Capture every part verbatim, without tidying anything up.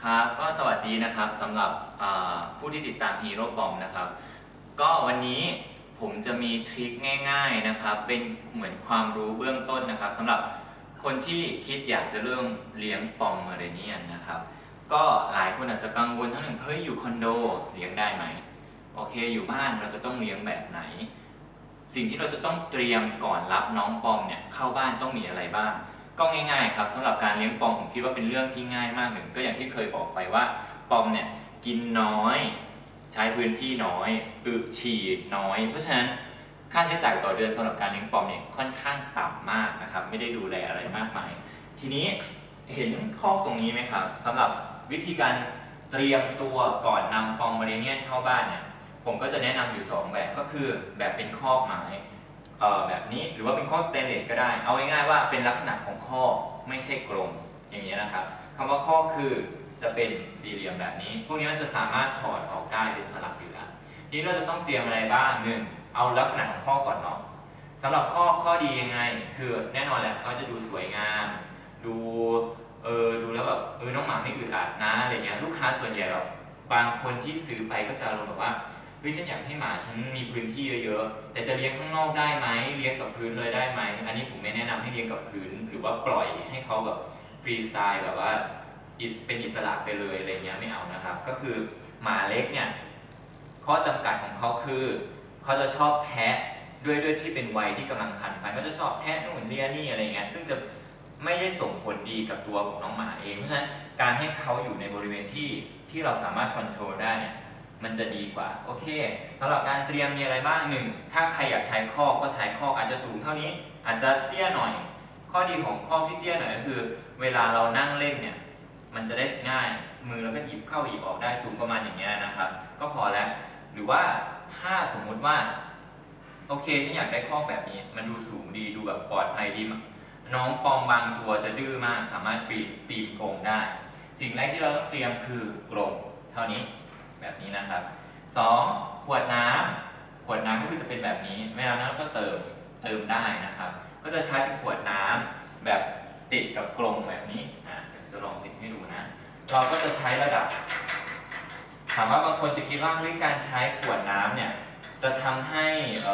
ครับก็สวัสดีนะครับสำหรับผู้ที่ติดตามฮีโร่บอมนะครับก็วันนี้ผมจะมีทริคง่ายๆนะครับเป็นเหมือนความรู้เบื้องต้นนะครับสำหรับคนที่คิดอยากจะเริ่มเลี้ยงปอมเมอเรเนียนนะครับก็หลายคนอาจจะกังวลทั้งหนึ่งเฮ้ยอยู่คอนโดเลี้ยงได้ไหมโอเคอยู่บ้านเราจะต้องเลี้ยงแบบไหนสิ่งที่เราจะต้องเตรียมก่อนรับน้องปอมเนี่ยเข้าบ้านต้องมีอะไรบ้างก็ง่ายๆครับสำหรับการเลี้ยงปอมผมคิดว่าเป็นเรื่องที่ง่ายมากหนึ่งก็อย่างที่เคยบอกไปว่าปอมเนี่ยกินน้อยใช้พื้นที่น้อยอึฉี่น้อยเพราะฉะนั้นค่าใช้จ่ายต่อเดือนสำหรับการเลี้ยงปอมเนี่ยค่อนข้างต่ำมากนะครับไม่ได้ดูแลอะไรมากมายทีนี้เห็นข้อตรงนี้ไหมครับสำหรับวิธีการเตรียมตัวก่อนนำปอมเมอเรเนียนเข้าบ้านเนี่ยผมก็จะแนะนำอยู่สองแบบก็คือแบบเป็นคอกไม้แบบนี้หรือว่าเป็นคอกสแตนเลสก็ได้เอาง่ายๆว่าเป็นลักษณะของคอกไม่ใช่กรงอย่างนี้นะครับคำว่าคอกคือจะเป็นสี่เหลี่ยมแบบนี้พวกนี้มันจะสามารถถอดออกได้เป็นสลักอยู่แล้วทีนี้เราจะต้องเตรียมอะไรบ้างหนึ่งเอาลักษณะของคอกก่อนเนาะสำหรับคอกข้อดียังไงคือแน่นอนแหละเขาจะดูสวยงามดูเออดูแล้วแบบเออน้องหมาไม่อึดอัดนะอะไรเงี้ยลูกค้าส่วนใหญ่แบบบางคนที่ซื้อไปก็จะอารมณ์แบบว่าเฮ้ยฉันอยากให้หมาฉันมีพื้นที่เยอะๆแต่จะเลี้ยงข้างนอกได้ไหมเลี้ยงกับพื้นเลยได้ไหมอันนี้ผมไม่แนะนำให้เลี้ยงกับพื้นหรือว่าปล่อยให้เขาแบบฟรีสไตล์แบบว่าเป็นอิสระไปเลยอะไรเงี้ยไม่เอานะครับก็คือหมาเล็กเนี่ยข้อจำกัดของเขาคือเขาจะชอบแทะด้วยด้วยที่เป็นวัยที่กำลังคันฟันก็จะชอบแทะนู่นเลียนี่อะไรเงี้ยซึ่งจะไม่ได้ส่งผลดีกับตัวของน้องหมาเองเพราะฉะนั้นการให้เขาอยู่ในบริเวณที่ที่เราสามารถควบคุมได้เนี่ยมันจะดีกว่าโอเคสำหรับการเตรียมมีอะไรบ้างหนึ่งถ้าใครอยากใช้คอกก็ใช้คอกอาจจะสูงเท่านี้อาจจะเตี้ยหน่อยข้อดีของคอกที่เตี้ยหน่อยก็คือเวลาเรานั่งเล่นเนี่ยมันจะได้ง่ายมือเราก็หยิบเข้าหยิบออกได้สูงประมาณอย่างเงี้ยนะครับก็พอแล้วหรือว่าถ้าสมมุติว่าโอเคฉันอยากได้คอกแบบนี้มันดูสูงดีดูแบบปลอดภัยดีน้องปอมบางตัวจะดื้อมากสามารถปีนปีนกรงได้สิ่งแรกที่เราต้องเตรียมคือกรงเท่านี้แบบนี้นะครับสองขวดน้ำขวดน้ำก็คือจะเป็นแบบนี้เวลานั้นก็เติมเติมได้นะครับก็จะใช้เป็นขวดน้ำแบบติดกับกรงแบบนี้อ่ะเดี๋ยวจะลองติดให้ดูนะเราก็จะใช้ระดับถามว่าบางคนจะคิดว่าเฮ้ยการใช้ขวดน้ำเนี่ยจะทำให้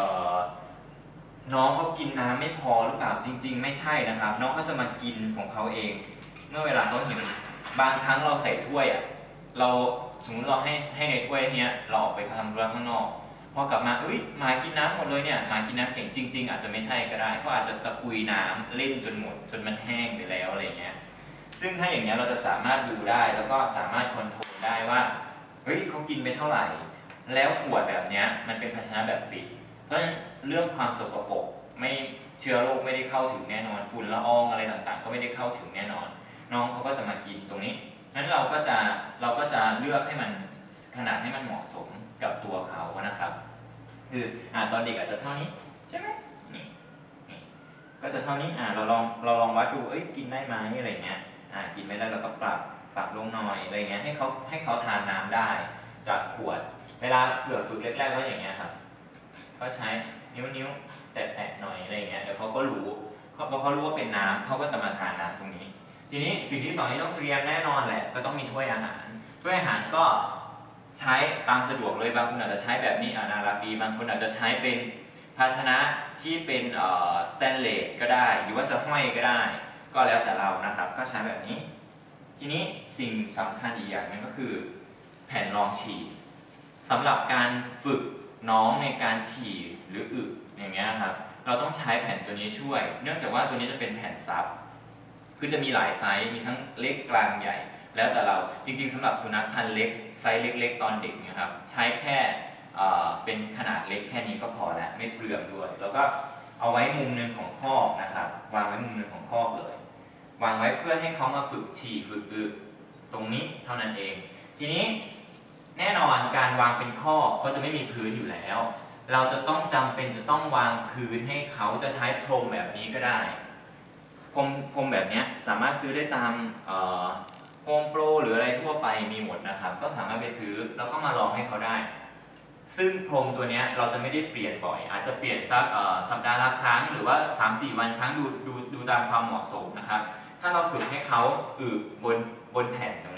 น้องเขากินน้ำไม่พอหรือเปล่าจริงๆไม่ใช่นะครับน้องเขาจะมากินของเขาเองเมื่อเวลาเขาหิวบางครั้งเราใส่ถ้วยอ่ะเราสมมติเราให้ให้ในถ้วยเนี้ยเราออกไปทำธุระข้างนอกพอกลับมาเอ้ยหมากินน้ำหมดเลยเนี่ยหมากินน้ำเก่งจริงๆอาจจะไม่ใช่ก็ได้เขาอาจจะตะกุยน้ำเล่นจนหมดจนมันแห้งไปแล้วอะไรเงี้ยซึ่งถ้าอย่างเงี้ยเราจะสามารถดูได้แล้วก็สามารถคอนโทรลได้ว่าเฮ้ยเขากินไปเท่าไหร่แล้วขวดแบบเนี้ยมันเป็นภาชนะแบบปิดเพราะฉะนั้นเรื่องความสกปรกไม่เชื้อโรคไม่ได้เข้าถึงแน่นอนฝุ่นละอองอะไรต่างๆก็ไม่ได้เข้าถึงแน่นอนน้องเขาก็จะมากินตรงนี้นั้นเราก็จะเราก็จะเลือกให้มันขนาดให้มันเหมาะสมกับตัวเขานะครับคืออ่าตอนเด็กอาจจะเท่านี้ใช่ไหมนี่นี่ก็จะเท่านี้อ่าเราลองเราลองวัดดูเอ้ยกินได้ไหมอะไรเงี้ยอ่ากินไม่ได้เราก็ปรับปรับลงหน่อยอะไรเงี้ยให้เขาให้เขาทานน้ำได้จากขวดเวลาเผื่อฝึกแรกๆก็อย่างเงี้ยครับก็ใช้นิ้วๆแตะๆหน่อยอะไรเงี้ยเดี๋ยวเขาก็รู้พอเขารู้ว่าเป็นน้ำเขาก็จะมาทานน้ำตรงนี้ทีนี้สิ่งที่สองที่ต้องเตรียมแน่นอนแหละก็ต้องมีถ้วยอาหารถ้วยอาหารก็ใช้ตามสะดวกเลยบางคนอาจจะใช้แบบนี้น่ารักดีบางคนอาจจะใช้เป็นภาชนะที่เป็นสแตนเลสก็ได้หรือว่าจะห้อยก็ได้ก็แล้วแต่เรานะครับก็ใช้แบบนี้ทีนี้สิ่งสำคัญอีกอย่างนึงก็คือแผ่นรองฉี่สำหรับการฝึกน้องในการฉี่หรืออึอย่างเงี้ยครับเราต้องใช้แผ่นตัวนี้ช่วยเนื่องจากว่าตัวนี้จะเป็นแผ่นซับคือจะมีหลายไซส์มีทั้งเล็กกลางใหญ่แล้วแต่เราจริงๆสำหรับสุนัขพันธุ์เล็กไซส์เล็กๆตอนเด็กนะครับใช้แค่เป็นขนาดเล็กแค่นี้ก็พอแล้วไม่เปลืองด้วยแล้วก็เอาไว้มุมนึงของคอกนะครับวางไว้มุมนึงของคอกเลยวางไว้เพื่อให้เขามาฝึกฉี่ฝึกอึตรงนี้เท่านั้นเองทีนี้แน่นอนการวางเป็นคอกเขาจะไม่มีพื้นอยู่แล้วเราจะต้องจำเป็นจะต้องวางพื้นให้เขาจะใช้พรมแบบนี้ก็ได้พรมพรมแบบนี้สามารถซื้อได้ตามโฮมโปรหรืออะไรทั่วไปมีหมดนะครับก็สามารถไปซื้อแล้วก็มาลองให้เขาได้ซึ่งพรมตัวนี้เราจะไม่ได้เปลี่ยนบ่อยอาจจะเปลี่ยนสักสัปดาห์ละครั้งหรือว่า สามสี่ วันครั้งดูดูดูตามความเหมาะสมนะครับถ้าเราฝึกให้เขาอึบนบนแผ่นตรงนี้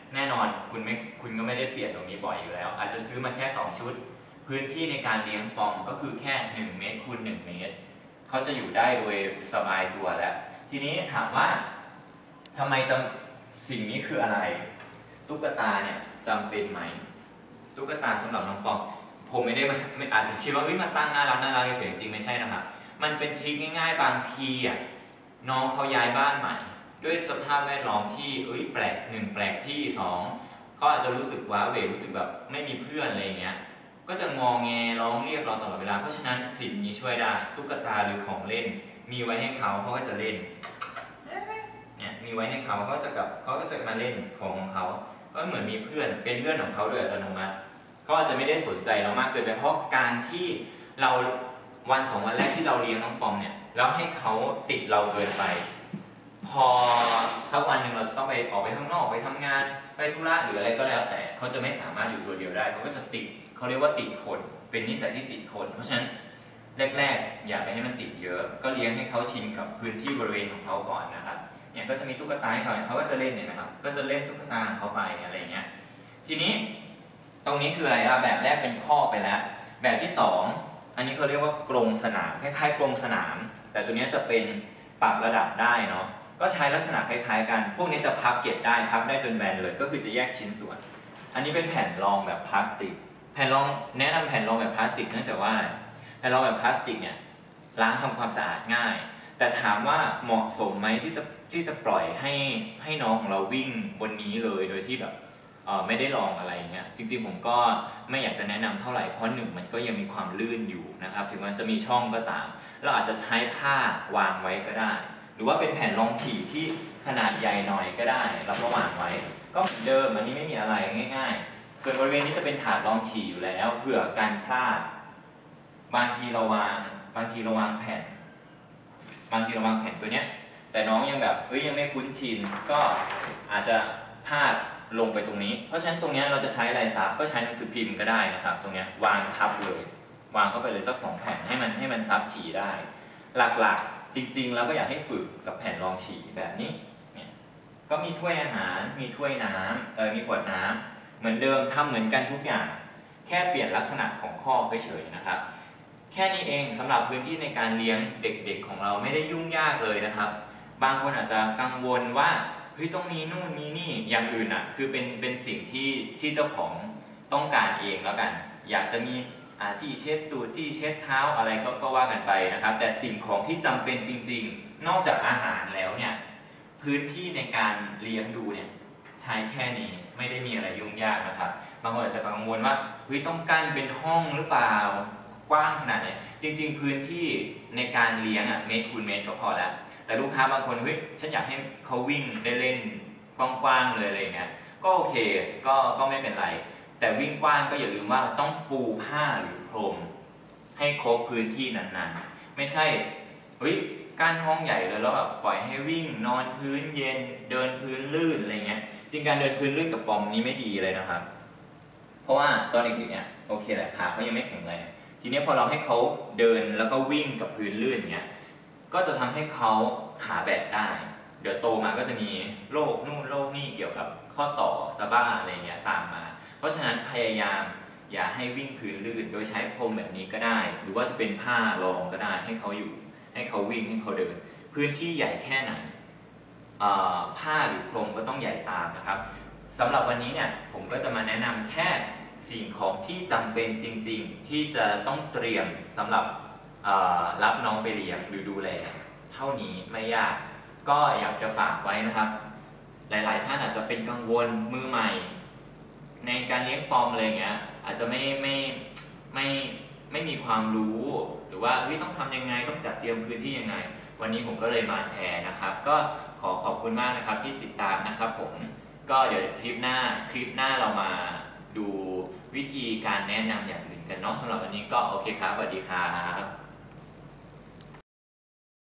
แน่นอนคุณไม่คุณก็ไม่ได้เปลี่ยนตรงนี้บ่อยอยู่แล้วอาจจะซื้อมาแค่สองชุดพื้นที่ในการเลี้ยงปอมก็คือแค่หนึ่งเมตรคูณหนึ่งเมตรเขาจะอยู่ได้โดยสบายตัวแล้วทีนี้ถามว่าทำไมจำสิ่งนี้คืออะไรตุ๊กตาเนี่ยจำเป็นไหมตุ๊กตาสำหรับน้องปอมผมไม่ได้ไม่อาจจะคิดว่าเฮ้ยมาตั้งน่ารักน่ารักเฉยๆจริงไม่ใช่นะครับมันเป็นทริคง่ายๆบางทีอ่ะน้องเขาย้ายบ้านใหม่ด้วยสภาพแวดล้อมที่เอ้ยแปลกหนึ่งแปลกที่สองเขาอาจจะรู้สึกว้าเหวรู้สึกแบบไม่มีเพื่อนอะไรอย่างเงี้ยก็จะงอแงร้องเรียกเราตลอดเวลาเพราะฉะนั้นสิ่งนี้ช่วยได้ตุ๊กตาหรือของเล่นมีไว้ให้เขาเขาก็จะเล่นเนี่ยมีไว้ให้เขาเขาจะกับเขาก็จะมาเล่นของของเขาก็เหมือนมีเพื่อนเป็นเพื่อนของเขาโดยอัตโนมัติเขาอาจจะไม่ได้สนใจเรามากเกินไปเพราะการที่เราวันสองวันแรกที่เราเลี้ยงน้องปอมเนี่ยแล้วให้เขาติดเราเกินไปพอสักวันหนึ่งเราจะต้องไปออกไปข้างนอกไปทำงานไปธุระหรืออะไรก็แล้วแต่เขาจะไม่สามารถอยู่ตัวเดียวได้เขาก็จะติดเขาเรียกว่าติดคนเป็นนิสัยที่ติดคนเพราะฉะนั้นแรกๆอย่าไปให้มันติดเยอะก็เลี้ยงให้เขาชินกับพื้นที่บริเวณของเขาก่อนนะครับเนี่ยก็จะมีตุ๊กตาให้เขาเขาก็จะเล่นเนี่ยนะครับก็จะเล่นตุ๊กตาของเขาไปอะไรเงี้ยทีนี้ตรงนี้คืออะไรแบบแรกเป็นข้อไปแล้วแบบที่สองอันนี้เขาเรียกว่ากรงสนามคล้ายๆกรงสนามแต่ตัวนี้จะเป็นปรับระดับได้เนาะก็ใช้ลักษณะคล้ายๆกันพวกนี้จะพับเก็บได้พับได้จนแบนเลยก็คือจะแยกชิ้นส่วนอันนี้เป็นแผ่นรองแบบพลาสติกแผ่นรองแนะนำแผ่นรองแบบพลาสติกเนื่องจากว่าแผ่นรองแบบพลาสติกเนี่ยล้างทำความสะอาดง่ายแต่ถามว่าเหมาะสมไหมที่จะที่จะปล่อยให้ให้น้องของเราวิ่งบนนี้เลยโดยที่แบบไม่ได้ลองอะไรเงี้ยจริงๆผมก็ไม่อยากจะแนะนำเท่าไหร่เพราะหนึ่งมันก็ยังมีความลื่นอยู่นะครับถึงมันจะมีช่องก็ตามเราอาจจะใช้ผ้าวางไว้ก็ได้หรือว่าเป็นแผ่นรองฉี่ที่ขนาดใหญ่หน่อยก็ได้เราก็วางไว้ก็เหมือนเดิมอันนี้ไม่มีอะไรง่ายๆส่วนบริเวณนี้จะเป็นถาดรองฉี่อยู่แล้วเผื่อการพลาดบางทีเราวางบางทีเราวางแผ่นบางทีเราวางแผ่นตัวเนี้ยแต่น้องยังแบบเฮ้ยยังไม่คุ้นชินก็อาจจะพลาดลงไปตรงนี้เพราะฉะนั้นตรงนี้เราจะใช้อะไรซับก็ใช้หนังสือพิมพ์ก็ได้นะครับตรงนี้วางทับเลยวางเข้าไปเลยสักสองแผ่นให้มันให้มันซับฉี่ได้หลักๆจริงๆแล้วก็อยากให้ฝึกกับแผ่นรองฉี่แบบนี้เนี่ยก็มีถ้วยอาหารมีถ้วยน้ำเออมีขวดน้ำเหมือนเดิมทำเหมือนกันทุกอย่างแค่เปลี่ยนลักษณะของข้อเฉยๆนะครับแค่นี้เองสำหรับพื้นที่ในการเลี้ยงเด็กๆของเราไม่ได้ยุ่งยากเลยนะครับบางคนอาจจะกังวลว่าเฮ้ยต้องมีนู่นมีนี่อย่างอื่นอ่ะคือเป็นเป็นสิ่งที่ที่เจ้าของต้องการเองแล้วกันอยากจะมีที่เช็ดตูดที่เช็ดเท้าอะไรก็ก็ว่ากันไปนะครับแต่สิ่งของที่จำเป็นจริงๆนอกจากอาหารแล้วเนี่ยพื้นที่ในการเลี้ยงดูเนี่ยใช้แค่นี้ไม่ได้มีอะไรยุ่งยากนะครับบางคนอาจจะกังวลว่าเฮ้ยต้องกั้นเป็นห้องหรือเปล่ากว้างขนาดไหนจริงๆพื้นที่ในการเลี้ยงอ่ะเมตรคูณเมตรก็พอแล้วแต่ลูกค้าบางคนเฮ้ยฉันอยากให้เขาวิ่งได้เล่นกว้างๆเลยอะไรเงี้ยก็โอเคก็ก็ไม่เป็นไรแต่วิ่งกว้างก็อย่าลืมว่าต้องปูผ้าหรือพรมให้ครบพื้นที่นั้นๆไม่ใช่เฮ้ยกั้นห้องใหญ่เลยแล้วแบบปล่อยให้วิ่งนอนพื้นเย็นเดินพื้นลื่นอะไรเงี้ยจริงการเดินพื้นลื่นกับปอมนี้ไม่ดีเลยนะครับเพราะว่าตอนเด็กๆเนี่ยโอเคแหละขาเขายังไม่แข็งแรงทีนี้พอเราให้เขาเดินแล้วก็วิ่งกับพื้นลื่นเงี้ยก็จะทำให้เขาขาแบกได้เดี๋ยวโตมาก็จะมีโรคนู่นโรคนี่เกี่ยวกับข้อต่อสะบ้าอะไรเงี้ยตามมาเพราะฉะนั้นพยายามอย่าให้วิ่งพื้นลื่นโดยใช้พรมแบบนี้ก็ได้หรือว่าจะเป็นผ้ารองก็ได้ให้เขาอยู่ให้เขาวิ่งให้เขาเดินพื้นที่ใหญ่แค่ไหนผ้าหรือพรมก็ต้องใหญ่ตามนะครับสำหรับวันนี้เนี่ยผมก็จะมาแนะนำแค่สิ่งของที่จำเป็นจริงๆที่จะต้องเตรียมสำหรับรับน้องไปเลี้ยงหรือดูแลเท่านี้ไม่ยากก็อยากจะฝากไว้นะครับหลายๆท่านอาจจะเป็นกังวลมือใหม่ในการเลี้ยงปอมอะไรเงี้ยอาจจะไม่ไม่ไม่ไม่มีความรู้หรือว่าเฮ้ยต้องทำยังไงต้องจัดเตรียมพื้นที่ยังไงวันนี้ผมก็เลยมาแชร์นะครับก็ขอขอบคุณมากนะครับที่ติดตามนะครับผมก็เดี๋ยวทริปหน้าคลิปหน้าเรามาดูวิธีการแนะนำอย่างอื่นกันเนาะสำหรับวันนี้ก็โอเคครับสวัสดีครับ